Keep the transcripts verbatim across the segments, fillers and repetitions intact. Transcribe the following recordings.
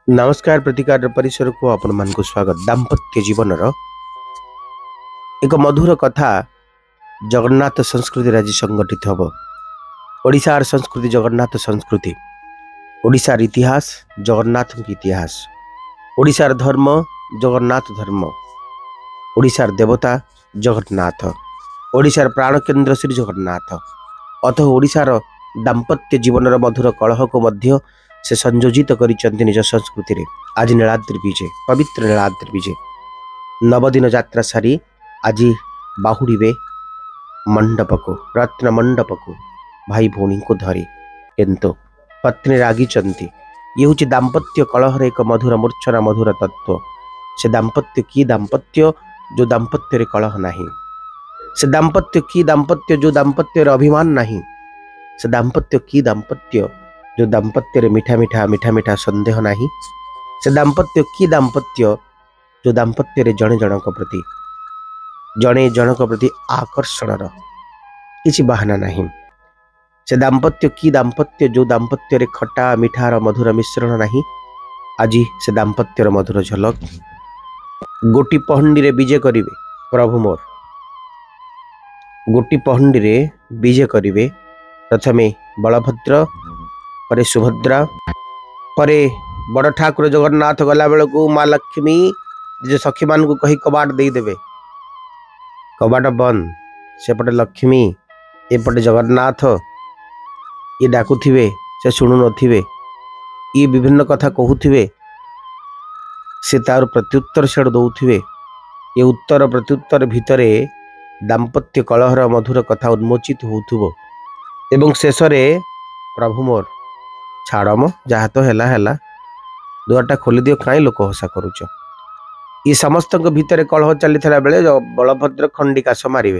नमस्कार प्रतिकार परिसर को आपण मान को स्वागत। दाम्पत्य जीवन एक मधुर कथा जगन्नाथ संस्कृति आज संगठित हब। ओडिशार संस्कृति जगन्नाथ संस्कृति, ओडिशार इतिहास जगन्नाथ इतिहास, ओडिशार धर्म जगन्नाथ धर्म, ओडिशार देवता जगन्नाथ, ओडिशार प्राण केन्द्र श्री जगन्नाथ। अथ ओडिशार दाम्पत्य जीवन मधुर कलह को मध्य से संयोजित कर निज संस्कृति रे। आज नीलाद्रि विजय, पवित्र नीलाद्रि विजय नवदिन यात्रा सारी आज बाहुड़े मंडप को, रत्न मंडप को भाई भौणी को धरी, किंतु पत्नी रागी ये हूँ दाम्पत्य कलहर एक मधुर मूर्छना मधुर तत्व। से दाम्पत्य की दाम्पत्य जो दाम्पत्य कलह नहीं, से दाम्पत्य की दाम्पत्य जो दाम्पत्य अभिमान नहीं, से दाम्पत्य की दाम्पत्य जो दाम्पत्य मीठा मीठा मीठा मीठा संदेह नहीं, से दाम्पत्य की दाम्पत्य जो दाम्पत्य जड़े जनक प्रति जड़े जनक प्रति आकर्षण किसी बहाना नहीं, से दाम्पत्य की दाम्पत्य जो दाम्पत्य खटा मिठार मधुर मिश्रण नहीं। आज से दाम्पत्यर मधुर झलक गोटी पहंडी रे विजय करिवे प्रभु मोर, गोटी पहंडी रे विजय करिवे। प्रथमे बलभद्र, परे सुभद्रा, परे बड़ ठाकुर जगन्नाथ गला बेल को माँ लक्ष्मी निज सखी मान को कही कबाट देदेवे। कबाट बंद, सेपटे लक्ष्मी एपटे जगन्नाथ, ये डाकुथिवे से शुणु नथिवे, ये विभिन्न कथा कहूथिवे, से तार प्रत्युत्तर से दौथिवे। ये उत्तर प्रत्युत्तर भितरे दाम्पत्य कलहर मधुर कथा उन्मोचित होथुबो एवं शेष रे प्रभु मोर छाड़म जहाँ तो हैला हैला, दुआरटा खोली दियो कहीं लोक हसा करुच। ये समस्त भितर कलह चली बेले बलभद्र खंडिकाश मारे,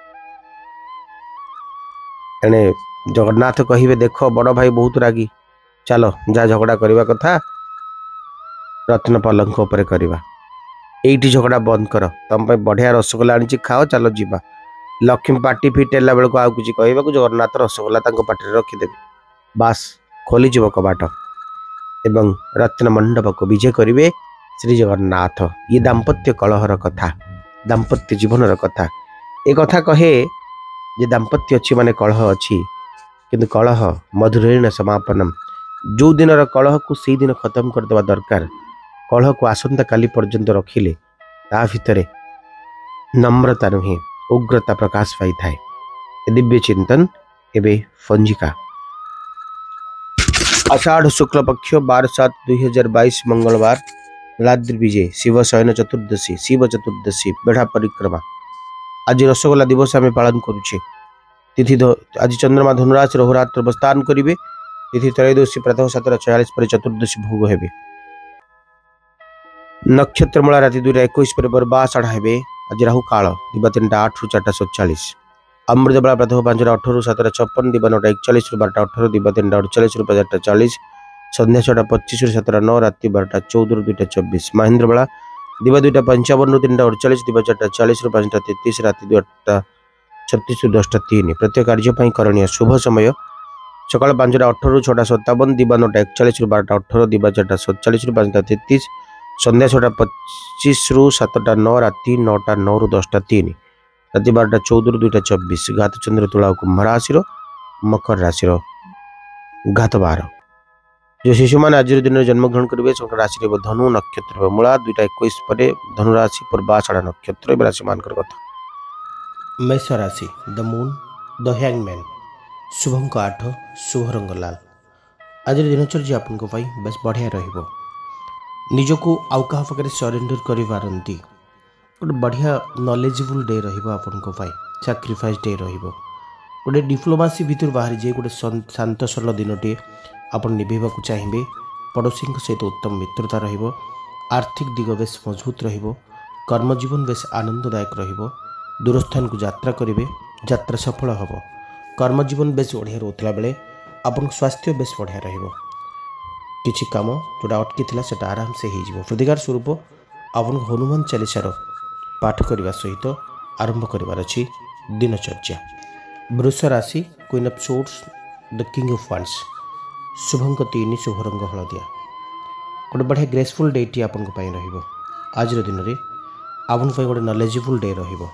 एणे जगन्नाथ कहिबे देख बड़ भाई बहुत रागी, चलो जहाँ झगड़ा करवा कथा रत्न पलंक उपर करवा, एइठी झगड़ा बंद कर, तुम बढ़िया रसगोला आनी खाओ, चलो जीवा। लक्ष्मी पार्टी फिटेला बेल को आउ किसी कहवाक जगन्नाथ रसगोला पार्टी रखिदेवे, बास खोली जीव कबाट एवं रत्न मंडप को विजय करिवे श्री जगन्नाथ। ये दाम्पत्य कलहर कथा, दाम्पत्य जीवन कथा। ए कथा कहे जे दाम्पत्य अच्छी माने कलह अच्छी, किंतु कलह मधुरेण समापनम। जो दिन कलह को से दिन खत्म करदेवा दरकार। कलह को आसंता काली पर्यंत रखिले ता भितरे नम्रता नुहे उग्रता प्रकाश पाई थाए। दिव्य चिंतन एवं पंजिका आषाढ़ शुक्ल पक्ष बार सात दुई हजार बाईस मंगलवार, नीलाद्रि विजय, शिव शयन चतुर्दशी, शिव चतुर्दशी, बेढ़ा परिक्रमा। आज रसगोला दिवस आम पालन करुचे। तिथि आज चंद्रमा धनुराशि होरात्र अवस्थान करेंगे। तिथि त्रयोदशी प्रातः सातटा छयालीस पर चतुर्दशी भोग हेबे। नक्षत्र मूला राति दुईटा इक्कीस पर बरबा साढ़ा हेबे। आज राहु काल दिवा तीन आठ रु चार सतचाश। अमृत बेला प्रातः पांचटा अठर सातटा छप्पन, दिवा नौटा एकचाश रु बारटा अठर, दिवा तीन अड़चाश रु चार चालीस, संध्या छटा पच्चीस रु सातटा नौ, राति बारटा चौदह रु दुईटा चौबीस। महेन्द्र बेला दिवा दुईटा पंचावन रु तीन अड़चाश, दिवा चार्टा चालीस रु पांचटा तेतीस, राति दुईटा छत्तीस रु दसटा तीन। प्रत्येक कार्य करणीय शुभ समय सकाल पांचटा अठर रु छटा सत्तावन, दिवा नौटा एकचाश रु बारटा अठर, दिवा चार्टा सतचाश रु पांचटा तेतीस, संध्या छटा पच्चीस रु सातटा नौ, राति नौटा नौ रु दसटा तीन, राति बारटा चौदह रु दुईटा चौबीस। घात चंद्र तुला कुंभ राशि मकर राशि घात बार। जो शिशु मान आज दिन जन्मग्रहण करेंगे राशि धनु नक्षत्र मूला दुईटा इक्कीस पर धनु राशि पर बाषाढ़ा नक्षत्र राशि मान कथा। मेष राशि द मून द हैंगमैन, शुभंक आठ, शुभ रंग लाल। आज दिनचर्या आपन बेस बढ़िया रहिबो। निजको आउ कहा पाखे सरेंडर कर पारती। गोटे बढ़िया नॉलेजेबल डे रहिबो आपन को पाई, सैक्रिफाइस डे रहिबो। गोटे डिप्लोमासी भितर बाहरी जे गोटे शांत सरल दिनटे आपन निभेबाकू चाहिए। पड़ोसी सहित उत्तम मित्रता रहिबो। आर्थिक दिग बेस मजबूत रहिबो। कर्मजीवन बेस आनंददायक रहिबो। दूरस्थान को यात्रा करेंगे, यात्रा सफल हम। कर्मजीवन बेस बढ़िया रोला बेले आपन स्वास्थ्य बेस बढ़िया रहिबो। किछि काम जोटा अटकी थिला सेटा आराम से हो। प्रतिकार स्वरूप आपन हनुमान चालीसार पाठ करने सहित आरंभ करिवार अछि दिनचर्या। वृष राशि queen of swords the king of wands, शुभंक तीन, शुभ रंग हलदिया। गोटे बढ़िया ग्रेसफुल डेटी आपन आज दिन में आपन गोटे नॉलेजेबल डे रहिबो।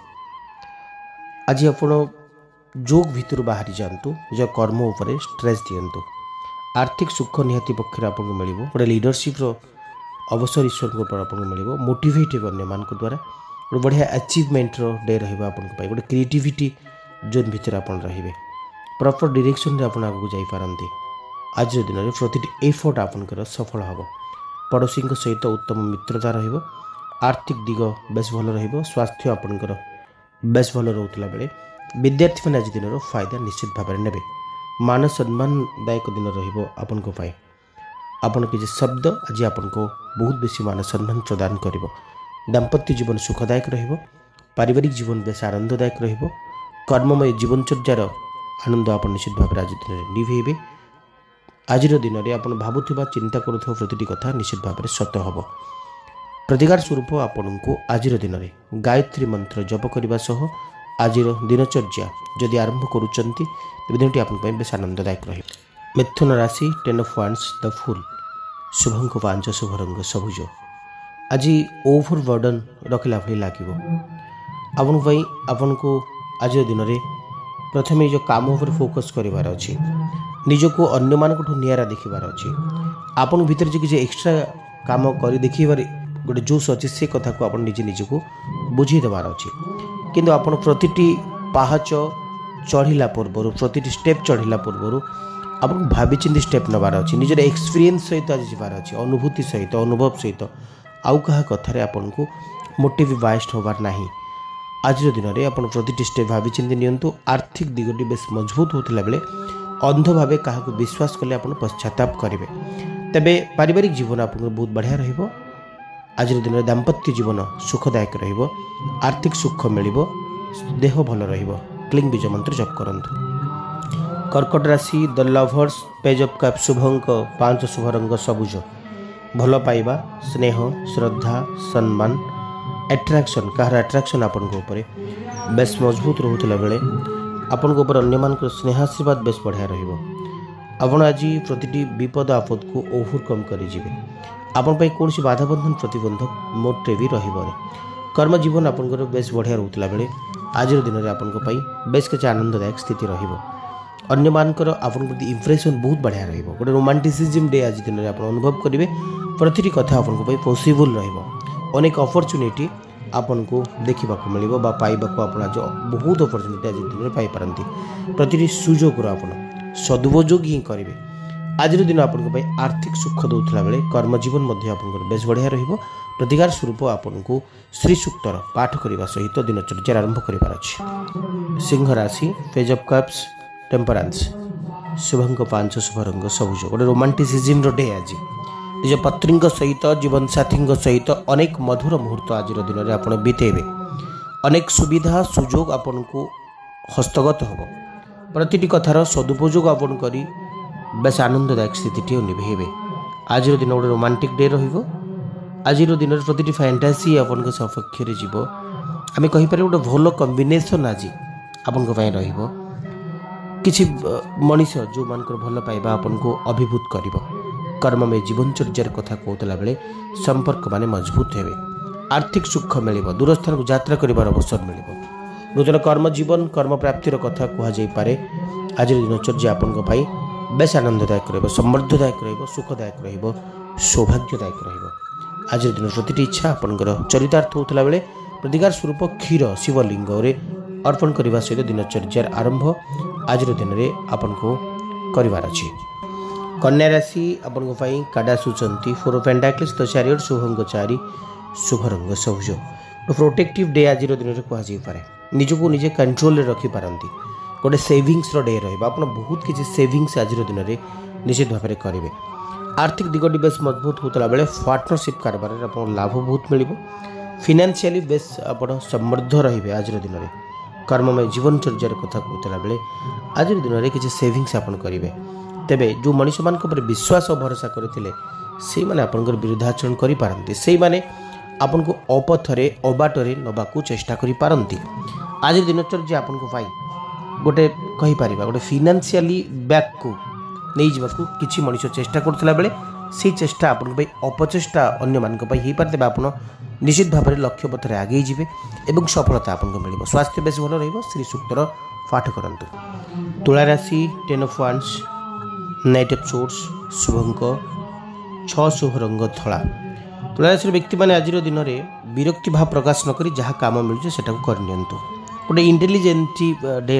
आज आप जोग भितर बाहरी जातु निज कर्म उपर स्ट्रेस दिंतु आर्थिक सुख निहाती पक्ष आपको मिल गोटे लीडरशिप अवसर ईश्वर को आपको मिल मोटिवेट अन्य मान द्वारा गोटे बढ़िया अचिवमेंट डे रही गोटे क्रिएटिविटी जोन भितर आप रे प्रॉपर डायरेक्शन रे आपन आगु जाई पारंती। आज दिन में प्रति एफर्ट आपनकर सफल हम पड़ोशी सहित उत्तम मित्रता रहिबो आर्थिक दिग बेस भल रहिबो स्वास्थ्य आपनकर बेस भल रोतला बेले विद्यार्थी मैंने आज दिन फायदा निश्चित भाव में नेबे मान सम्मानदायक दिन रहिबो आपन को पाए आपन किसी शब्द आज आपन को बहुत बेसी मान सम्मान प्रदान करिवो। दाम्पत्य जीवन सुखदायक रहिबो पारिवारिक जीवन बेस आनंददायक रहिबो कर्ममय जीवनचर्यार आनंद आप निश्चित भाव आज दिन में निभेबे। आज दिन में आप भावुवा चिंता करुवा प्रति कथा निश्चित भाव में सत हम प्रतिकार स्वरूप आपण को आज दिन में गायत्री मंत्र जप करने सह आज दिनचर्या जदि आरंभ करुँचे तेज दिनटी आपंपाई बेस आनंददायक रही। मिथुन राशि ten of wands the fool शुभंक पांच शुभ रंग सबुज आज ओभर बर्डन रखला भली लगे आपन आपन को आज दिन में प्रथम जो काम उपर फोकस करार अच्छी निजको अन्य मानक निरा देखिबार अच्छी आपन भीतर जो किसी एक्स्ट्रा काम कर देखिबार गोटे जोश अच्छे से कथा को आप निजे निजको बुझीदेवार अच्छी किंतु आपन प्रतिटी पाहाच चढ़ला पूर्व प्रतिटी स्टेप चढ़ला पूर्व आप भावी चिंती स्टेप नबार अच्छी निजर एक्सपीरियंस सहित आज जबार अच्छी अनुभूति सहित अनुभव सहित आउ क्या कथार आपन को मोटिव बायस्ड होबार नहीं। आज दिन में आप प्रति स्टेप भावी चिंती नियंतु आर्थिक दिगटी बेस मजबूत होता बेले अंध भाव क्या विश्वास कले आप पश्चाताप करेंगे तेबे पारिवारिक जीवन आप बहुत बढ़िया रहिबो। आज दिन में दाम्पत्य जीवन सुखदायक रहिबो आर्थिक सुख मिल देह भल रहिबो क्लिंग बीज मंत्र जप करंतु। कर्कट राशि the lovers page of cup शुभंक पांच शुभ रंग सबुज भल पाइबा स्नेह श्रद्धा सम्मान एट्राक्शन कहार एट्राक्शन आपण को ऊपर बेस मजबूत रोला बेले आपण को ऊपर अन्य मान स्नेहाशीर्वाद बेस बढ़िया रहिबो। आपण आज प्रति विपद आपद को ओवरकम करेंगे आपण कौन बाधाबंधन प्रतिबंधक मोटे भी रही कर्म जीवन आपंकर बेस बढ़िया रोला बेले आज दिन में आपण बेस किसी आनंददायक स्थिति रहिबो। अन्य मानकर आपन प्रति इम्प्रेशन बहुत बढ़िया रहिबो गोटे रोमांटिसिज्म डे आज दिन में आप अनुभव करेंगे प्रतिटी कथा आपन पॉसिबल रहिबो अनेक अपॉर्चुनिटी आपन को देखा मिल पाइबा आप आज बहुत अपॉर्चुनिटी आज दिन में पाइपारती प्रतिटी सुजोग आप सदुपयोग ही करेंगे। आज दिन आपन आर्थिक सुख दौला बेले कर्मजीवन आप बेस बढ़िया रहिबो प्रतिकार स्वरूप आपन को श्री सूक्तर पाठ करने सहित दिनचर्या आरंभ कर। सिंह राशि पेज ऑफ कप्स टेम्परेंस शुभंक पांच शुभ रंग सबुज गोटे रोमांटिसिज्म डे आज निज पत्री सहित जीवन साथी सहित अनेक मधुर मुहूर्त आज दिन में आप बीतेबे अनेक सुविधा सुजोग आपन को हस्तगत हम प्रतिटी कथार सदुपयोग आपन करी बेस आनंददायक स्थिति निभेबे। आज दिन गोटे रोमांटिक डे रहिबो आज दिन में प्रतिटी फैंटासी आपन सपक्ष जीव आम कहीपर गोटे भल कम्बिनेसन आज आपन रहिबो किसी मनीष जो मान भल पाइबा आपन को अभिभूत कर कर्ममय जीवनचर्यार कथा कहला बेले संपर्क माने मजबूत हेबे आर्थिक सुख मिल दूर स्थान को यात्रा कर अवसर मिल नूतन कर्म जीवन कर्म प्राप्तिर कथा कहुपे आज दिनचर्या आपन बेस आनंददायक रहिबो समृद्धदायक रहिबो सुखदायक रहिबो सौभाग्यदायक रहिबो। आज दिन प्रतिटी इच्छा आपनकर चरितार्थ होता बेले प्रतिकार स्वरूप क्षीर शिवलिंग अर्पण करने सहित दिनचर्यार आरंभ आज दिन में आपन को करिवार अछि। कन्या राशि आपन को काडा सुचंती फोर पेंटाक्लिस द चैरियट शुभंग चारि शुभ रंग सबुज प्रोटेक्टिव डे आज दिन में कहुपे निजको निजे कंट्रोल रखी पारंती गोटे सेविंग्स डे रहा आप बहुत किसी सेविंग्स आज दिन में निश्चित भाव में करेंगे आर्थिक दिगटी बेस मजबूत होता बेले पार्टनरशिप कारबार आप लाभ बहुत मिल फाइनेंशियली बेस आप समृद्ध रे आज दिन में कर्ममय जीवनचर्यार कथा कहला बेले आज दिन में किसी सेविंग्स आप करेंगे तेबे जो मनीष मान विश्वास और भरोसा करते से मैंने आपंकर विरुद्धाचरण करें से मैंने आपन को अपथरे अबाटरे नबाकू चेष्टा करि पारंती। आज दिनचर्या आपन को पाई गोटे कहि पारिबा गोटे फाइनेंशियली बैक को नहीं जावाकू किछि मनुष्य चेष्टा करथिला बेले से चेष्टा आपण अपचेष्टा अन्य मान हो पारे तेज आप निश्चित भाव में लक्ष्य पथ में आगे जी और सफलता आपको मिल स्वास्थ्य बेस भल श्री सूक्तर पाठ करूँ। तुला राशि ten of wands knight of swords शुभंक छ शुभ रंग धला। तुला राशि व्यक्ति मैंने आज दिन में विरक्ति भाव प्रकाश नक जहाँ कम मिलूँ से करनी गोटे इंटेलिजेंट डे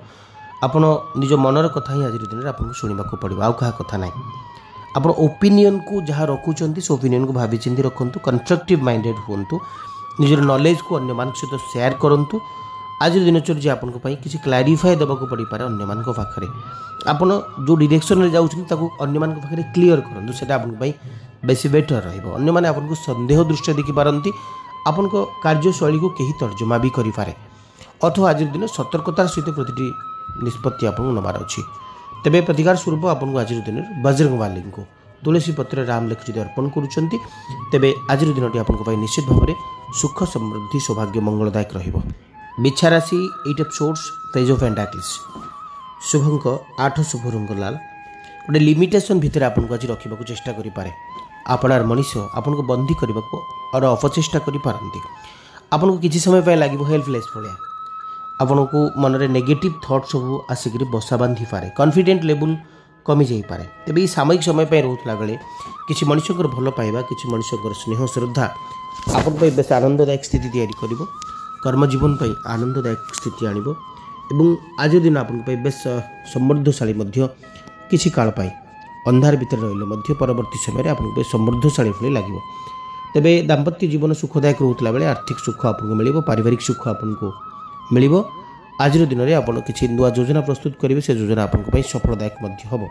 रपण निज मनर कथा ही आज दिन में आपको शुणा पड़ो आउ क्या कथा ना आप ओपिनियन को जहाँ रखुच्च से ओपिनियन को भावी चिंती रखु कंस्ट्रक्टिव माइंडेड हूँ निजर नॉलेज को अन्य मान सहित शेयर करूँ। आज दिनचर्या आपन किसी क्लारीफाए देवा पड़ पारे अन्य मान पाखे आपन जो डायरेक्शन में जाऊँच अन्य मान पाखे क्लीयर करूँ से बेसी बेटर रही मैंने आपको संदेह दृष्टि देखिपारती आपण कार्यशैली को कहीं तर्जमा भी करें अथवा आज दिन सतर्कतार सहित प्रति निष्पत्ति आपको नबार अच्छी। तेरे प्रतिकार स्वरूप आपको आज दिन बजरंग बाली को तुलसी पत्र राम लेख जब अर्पण करुँच तेरे आज दिन आपको निश्चित भाव में सुख समृद्धि सौभाग्य मंगलदायक रहा। राशि eight of swords page of pentacles शुभंक आठ शुभ रंग लाल गोटे लिमिटेशन भितर आपको आज रखा चेष्टा करें आपणार मनीष आपन को बंदी करने को और अपचेष्टा करपारती आपन को किसी समय लगे हेल्पलेस भाया आपन को मन में नेगेटिव थॉट सब आसिक बसा बांधि पारे कॉन्फिडेंट लेवल कमी जाई पारे। तेबे ये सामयिक समय रोला बेले किसी मनुष्य भल पाइबा किसी मनुष्य स्नेह श्रद्धा आपन बेस आनंददायक स्थिति तैयारी कर कर्मजीवन आनंददायक स्थिति आनिब एवं आज दिन आपन बेस समृद्धशाली किसी काल पाई अंधार भितर रही परवर्ती समय आपको समृद्धशाली भली लगे। तेबे दाम्पत्य जीवन सुखदायक रोला बेले आर्थिक सुख आपको मिल पारिवारिक सुख आपको मिल आज दिन में आप किसी नुआ योजना प्रस्तुत करेंगे से योजना आपको सफलदायक हम।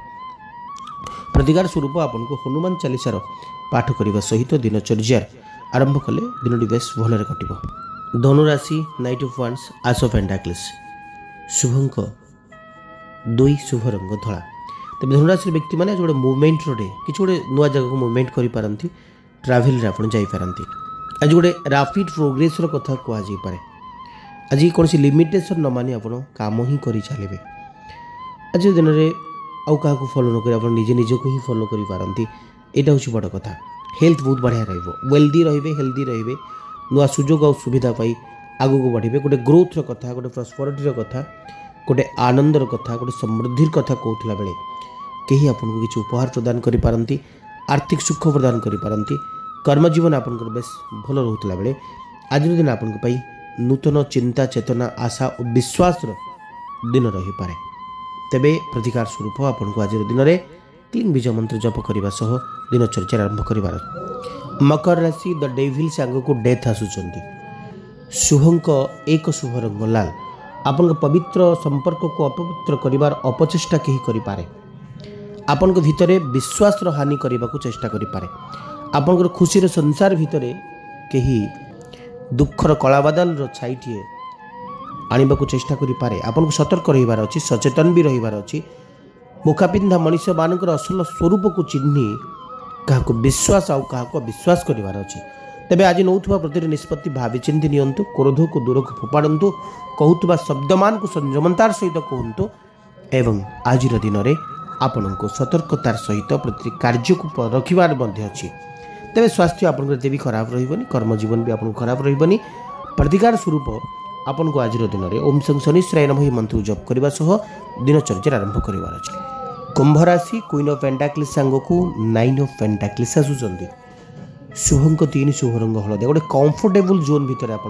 प्रतिकार स्वरूप आपको हनुमान चालीसार पाठ करने सहित दिनचर्या आरंभ कले दिन बेस भल कट। धनुराशि knight of wands ace of pentacles शुभंक दुई शुभ रंग धला। तेज धनुराशि व्यक्ति मैंने जो मुवमेंट डे कि गोटे नुआ जगह मुवमेंट करपारती ट्राभेल आप जापारती आज गोटे रैपिड प्रोग्रेस कथा कहुपे आज कौन लिमिटेशन न मानी आप काम ही कर चलिए आज दिन में आउ क्या फॉलो न कर निजे निज को ही फॉलो करपारती यहाँ हूँ बड़ कथा। हेल्थ बहुत बढ़िया रेल्दी रे हेल्दी रे नुआ सुजोग और सुविधा पाई आग को बढ़े गोटे ग्रोथ कथा गोटे प्रस्परिटी कथा गोटे आनंदर कथा गोटे समृद्धि कथा कहला बेले कहीं आपको किसी उपहार प्रदान करपारती आर्थिक सुख प्रदान करपारती कर्मजीवन आप बेस भल रोला बेले आज दिन आपंपाई नूतन चिंता चेतना आशा और विश्वास दिन रही पारे। तेबे प्रतिकार स्वरूप आपको आज दिन में क्लीन बीज मंत्र जप करने सह दिनचर्या आरंभ कर। मकर राशि द डेविल सांग को डेथ आसुंच शुभंक एक शुभ रंग लाल आपन पवित्र संपर्क को अपवित्र करिवार अपचेष्टा कहीं करें आपन भितर विश्वास हानि करने को चेष्टा करें आपन खुशीर संसार भितर कहीं दुखर कलाबादल छाईटे आने को चेष्टा करें आपन को सतर्क रहीबार अच्छी सचेतन भी रहीबार अच्छी मुखा पिंधा मनीष मानकर असल स्वरूप को चिन्ह क्या विश्वास आउ क्या विश्वास करार अच्छी। तेबे आज नौथुवा प्रति निष्पत्ति भावी चिंती नियंतु क्रोध को दूर को फोपाड़ू कहूबा शब्दमान को संयमतार सहित कहतु एवं आज दिन में आपण को सतर्कतार सहित प्रति कार्य को रखिबार अच्छी। तेरे स्वास्थ्य आपते भी खराब रही कर्मजीवन भी आपको खराब रही। प्रतिकार स्वरूप आपन को आज दिन में ओम सं शनिश्राय नमः मंत्र जप करने सह दिनचर्या आरंभ करार अच्छे। कुंभ राशि क्वीन ऑफ पेंटाकल्स सांग को नाइन ऑफ पेंटाकल्स आसुंच शुभंक तीन शुभ रंग हलदिया गोटे कंफर्टेबल जोन भितर आप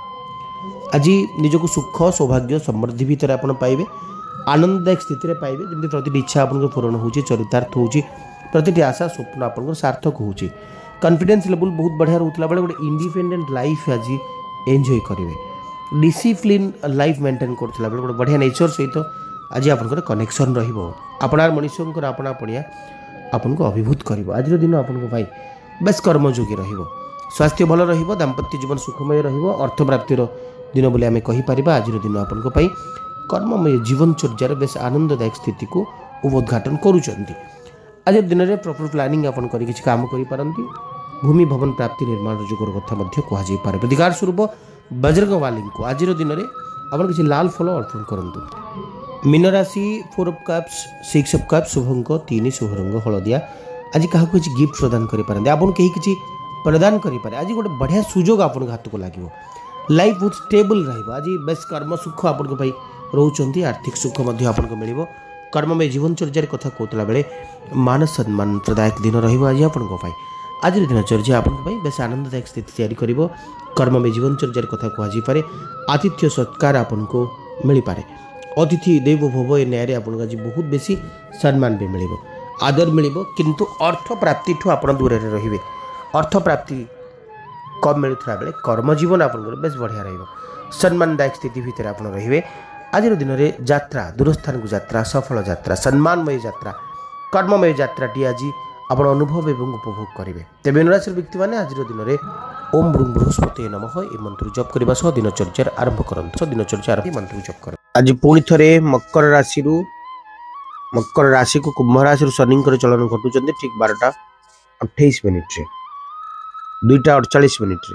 रे आज निजक सुख सौभाग्य समृद्धि भितर आप पाइबे आनंददायक स्थिति पाइबे जमी प्रति इच्छा आप पूरण हो चरितार्थ हो प्रति आशा स्वप्न आप सार्थक हो कॉन्फिडेंस लेवल बहुत बढ़िया रोला बेले गोटे इंडिपेंडेंट लाइफ आज एंजॉय करेंगे डिसिप्लिन लाइफ मेंटेन करला बेले गोटे बढ़िया नेचर सहित आज आप कनेक्शन रपणार मनुष्य आपना पड़िया आपन को अभिभूत कर आज दिन आपन भाई बेस कर्मयोगी स्वास्थ्य भल दाम्पत्य जीवन सुखमय अर्थ प्राप्तिर दिन बोले आम कहीपर आज दिन आपन कर्ममय जीवनचर्यार बेस आनंददायक स्थिति को उद्घाटन करुँच। आज दिन में प्रॉपर प्लानिंग आपन कर किसी काम करिपारंती भूमि भवन प्राप्ति निर्माण जोगर कथा कहुपे। प्रतिकार स्वरूप बजरंग बाली को आज दिन में आप किसी लाल फल अर्पण करूँ। मीन राशि four of cups six of cups शुभंक तीन शुभ रंग हलदिया आज क्या किसी गिफ्ट प्रदान करें आपन कहीं किसी प्रदान करें आज गोटे बढ़िया सुजोग आप हाथ को लगे लाइफ बहुत स्टेबल रहा। आज बेस कर्म सुख आपण रोच आर्थिक सुख आपको मिल कर्ममय जीवनचर्या कथा कहला बेले मान सम्मान प्रदायक दिन रही आज आपण आज दिनचर्या आपंपाई बेस आनंददायक स्थिति तैयारी कर कर्ममय जीवनचर्या कथा कहुपे आतिथ्य सत्कार आपन को मिल पारे अतिथि देव भव ए न्याय आपको आज बहुत बेसी सम्मान भी मिल आदर मिल किंतु अर्थ प्राप्ति ठू आप दूर रे अर्थ प्राप्ति कम मिलुवा बेले कर्मजीवन आप बेस बढ़िया रम्मानदायक स्थिति भितर आप रे आज दिन में यात्रा दूरस्थान को यात्रा सफल यात्रा सम्मानमय यात्रा कर्ममय यात्राटी आज आप अनुभव एवं उपभोग करेंगे तेज राशि व्यक्ति मैंने आज दिन में ओम ब्रूम बृहस्पति नमः ये मंत्र जप करने सह दिनचर्या आरंभ करते दिनचर्या आरंभ मंत्र जप कर आज पुणी थे मकर राशि मकर राशि को कुंभ राशि शनि चलन घटुंट ठीक बारटा अठाईस मिनिट्रे दुईटा अड़चाश मिनिट्रे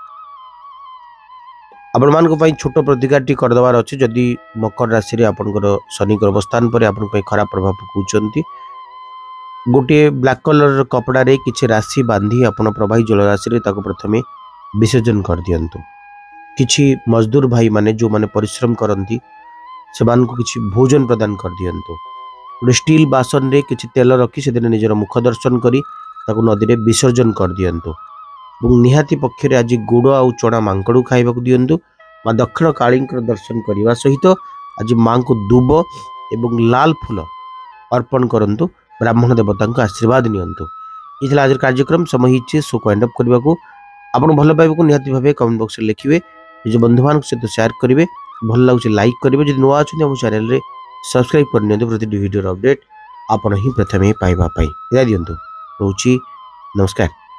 आपण मान छोट प्रतिकार करदेवार अच्छे जदि मकर राशि आपंकर शनि अवस्थान पर आप खराब प्रभाव पकाउछंती गोटे ब्लैक कलर कपड़ा रे किसी राशि बांधी आप प्रवाही जलराशि प्रथम विसर्जन कर दियंतु। किछि मजदूर भाई माने जो माने परिश्रम करती से किसी भोजन प्रदान कर दियंतु। गोटे स्टील बासन रे किछि तेल रखी से निजर मुख दर्शन करी नदी में विसर्जन कर दियंतु। निहाती पक्षरे आज गुड़ आउ चना मांकड़ू खाइबा दियंतु। माँ दक्षिण काली दर्शन करने सहित आज माँ को दुब एवं लाल फूल अर्पण करंतु ब्राह्मण देवता को आशीर्वाद नियंतु। ये आज कार्यक्रम समय ही शो को एंड अप करने को आपन भल पाइबा निहाती भाव कमेंट बॉक्स में लिखिए निज बंधु मान सहित शेयर करेंगे भल लगे लाइक करेंगे जब नुआ अच्छे आम चैनल में सब्सक्राइब करनी प्रति वीडियो अपडेट आपन ही प्रथम पाइबा दिंतु रोची नमस्कार।